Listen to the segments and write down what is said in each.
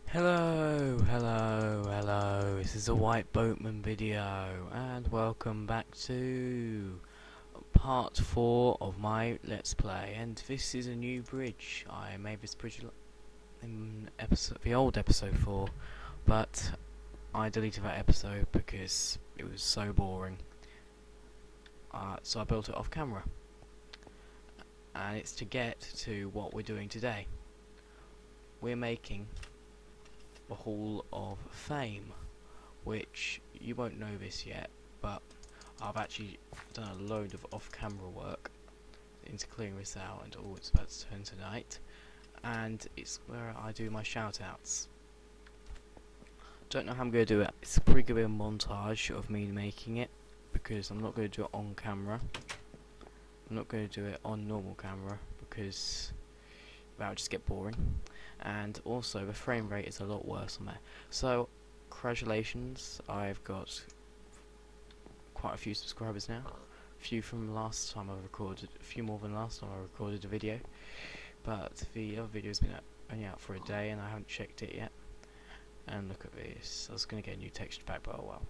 Hello, this is a White Boatman video, and welcome back to part 4 of my Let's Play. And this is a new bridge. I made this bridge in the old episode 4, but I deleted that episode because it was so boring. So I built it off camera, and it's to get to what we're doing today. We're making the Hall of Fame, which you won't know this yet, but I've actually done a load of off-camera work into clearing this out, and it's about to turn to night, and it's where I do my shout-outs. Don't know how I'm going to do it. It's probably going to be a montage of me making it, because I'm not going to do it on camera. I'm not going to do it on normal camera because that would just get boring. And also the frame rate is a lot worse on there. So congratulations, I've got quite a few subscribers now. A few from last time I recorded, a few more than last time I recorded a video. But the other video's been only out for a day and I haven't checked it yet. And look at this, I was going to get a new texture pack, but oh well.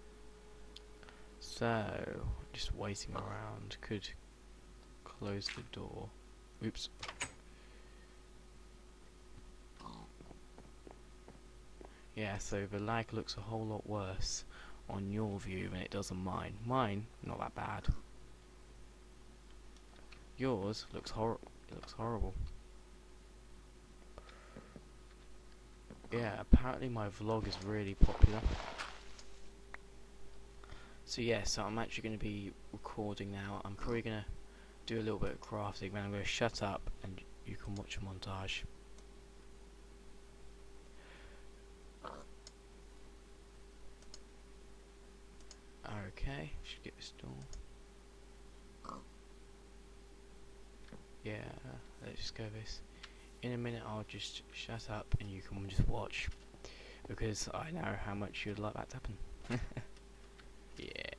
So just waiting around, could close the door. Oops. Yeah, so the lag looks a whole lot worse on your view than it does on mine. Mine, not that bad. Yours looks horrible. Yeah, apparently my vlog is really popular. So yeah, so I'm actually going to be recording now. I'm probably going to do a little bit of crafting, then I'm going to shut up and you can watch a montage. Okay, should get this door. Yeah, let's just go this. In a minute I'll just shut up and you can just watch, because I know how much you'd like that to happen. Yeah.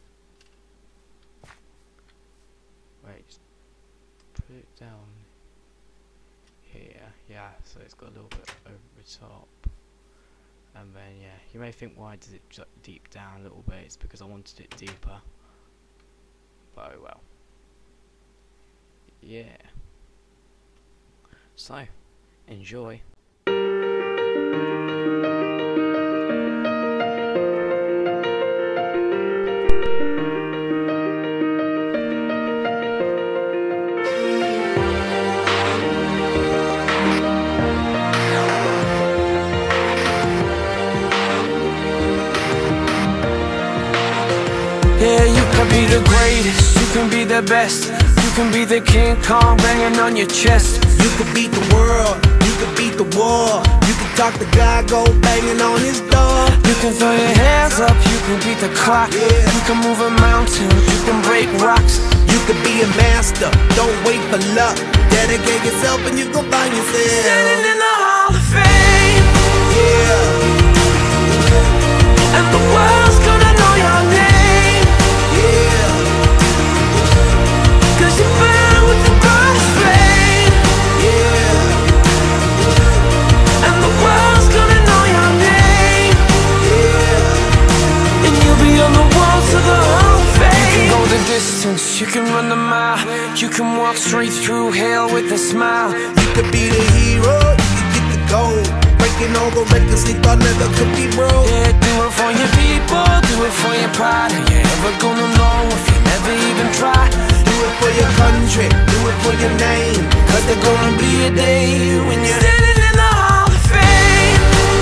Wait, just put it down here. Yeah, so it's got a little bit over the top. And then yeah, you may think, why does it deep down a little bit? It's because I wanted it deeper. But oh well. Yeah. So, enjoy. Yeah, you can be the greatest, you can be the best. You can be the King Kong banging on your chest. You could beat the world, you could beat the war. You can talk to God, go banging on his door. You can throw your hands up, you can beat the clock. You can move a mountain, you can break rocks. You could be a master, don't wait for luck. Dedicate yourself and you gon' find yourself Standing in the Hall of Fame. Yeah. And the world's gonna know your name. Yeah. Cause you burn with the brightest flame. Yeah. And the world's gonna know your name. Yeah. And you'll be on the walls of the Hall of Fame. You can go the distance, you can run the mile. You can walk straight through hell with a smile. You could be the hero, you could get the gold. Breaking all the records they thought never could be broke. Yeah, do it for your people, do it for your pride. Are you ever gonna know if you never even try? Do it for your country, do it for your name. Cause there's gonna be a day when you're standing in the Hall of Fame.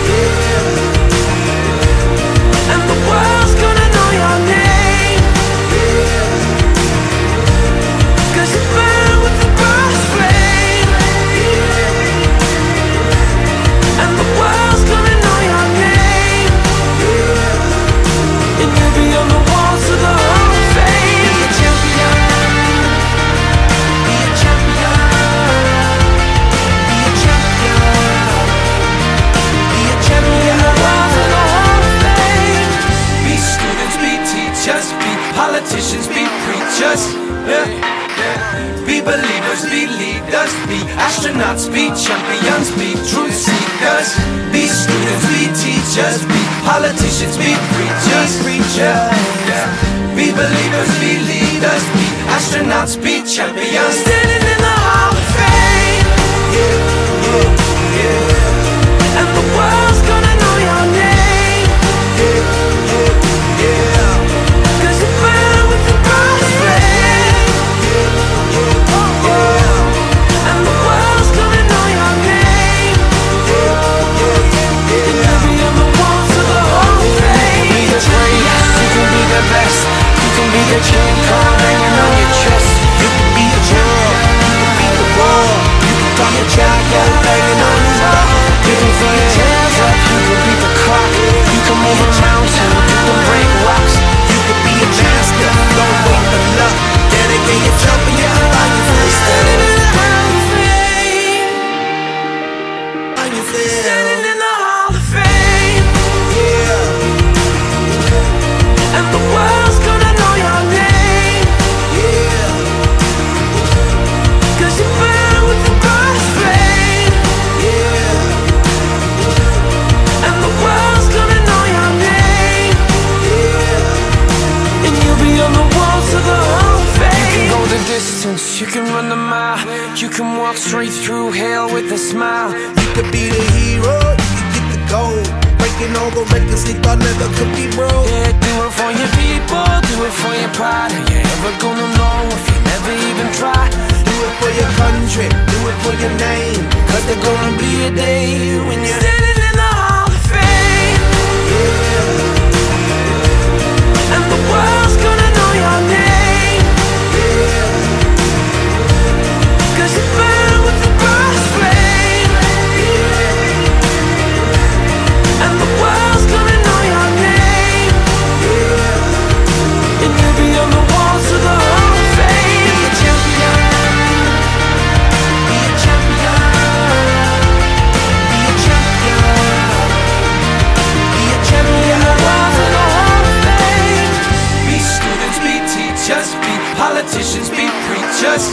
Yeah. And the world's gonna know your name. Yeah. Cause you burn with the brightest flame. Yeah. And the world's gonna know your name. Yeah. And you'll be on the walls of the Hall of Fame. Be a champion. Be a champion. Be Politicians be preachers, be believers, be leaders, be astronauts, be champions, standing in the Hall of Fame. And the world's gonna know your name. Cause you burn with the brightest flame. And the world's gonna know your name. And you'll be on the walls of the Hall of Fame. You can be the greatest, you can be the best. You can be the king, card hanging on your chest. You can be a girl, you can be the war. You can call your child, go banging on his door. You can throw your hands up, you can beat the clock. You can move a mountain, you can break rocks. You can be a master, don't wait for luck. Dedicate your champion, by your face. Standing in the Hall of Fame. On your face. Standing in the Hall of Fame. And the world's gonna know your name. Cause you burn with the brightest flame. And the world's gonna know your name. And you'll be on the walls of the Hall of Fame. You can go the distance, you can run the mile. You can walk straight through hell with a smile. You could be the hero, you could get the gold. Breaking all the records they thought never could be broke. Yeah, do it for your people, do it for your pride. Are you ever gonna know if you never even try? Do it for your country, do it for your name. Cause there's gonna be a day when you're standing in the Hall of Fame. And the world's gonna know your name. Cause you burn with the brightest flame. And the world's gonna know your name. And you'll be on the walls of the Hall of Fame. Be a champion. Be a champion. Be a champion. Be a champion. On the walls of the Hall of Fame. Be students, be teachers, be politicians, be preachers.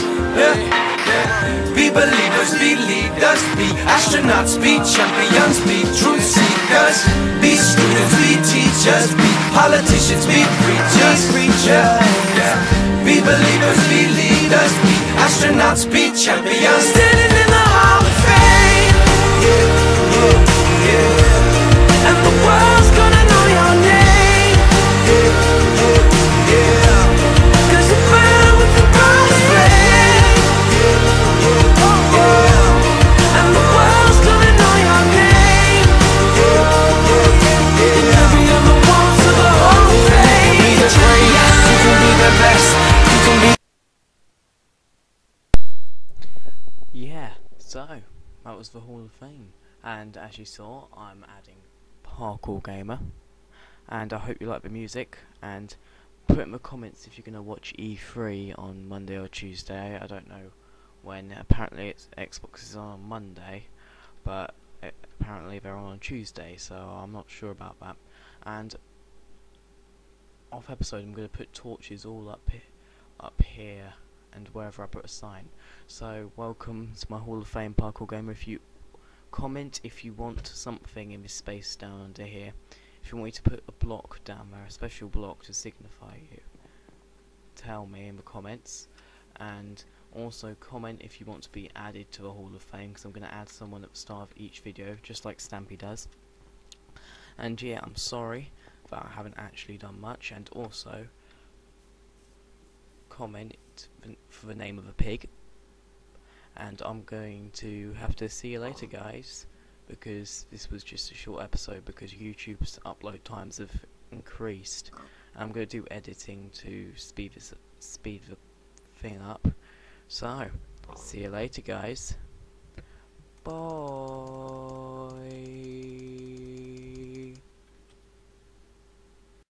Be believers, be leaders, be astronauts, be champions, be truth seekers. Be students, be teachers, be politicians, be preachers, be believers, be leaders, be astronauts, be champions, standing in the Hall of Fame. And the world's gonna know your name. Cause you burn with the brightest flame. And the world's gonna know your name. And you'll be on the walls of the Hall of Fame. You can be the greatest, you can be the best. You can be. Yeah, so that was the Hall of Fame, and as you saw, I'm adding Parkour Gamer, and I hope you like the music. And put in the comments if you're gonna watch E3 on Monday or Tuesday. I don't know when. Apparently, Xbox is on Monday, but apparently they're on Tuesday, so I'm not sure about that. And off episode, I'm gonna put torches all up here and wherever I put a sign. So welcome to my Hall of Fame Parkour Gamer. If you comment if you want something in this space down under here, if you want me to put a block down there, a special block to signify you, tell me in the comments. And also comment if you want to be added to the Hall of Fame, because I'm going to add someone at the start of each video, just like Stampy does. And yeah, I'm sorry that I haven't actually done much. And also comment for the name of a pig. And I'm going to have to see you later, guys, because this was just a short episode because YouTube's upload times have increased. I'm going to do editing to speed the thing up. So, see you later, guys. Bye.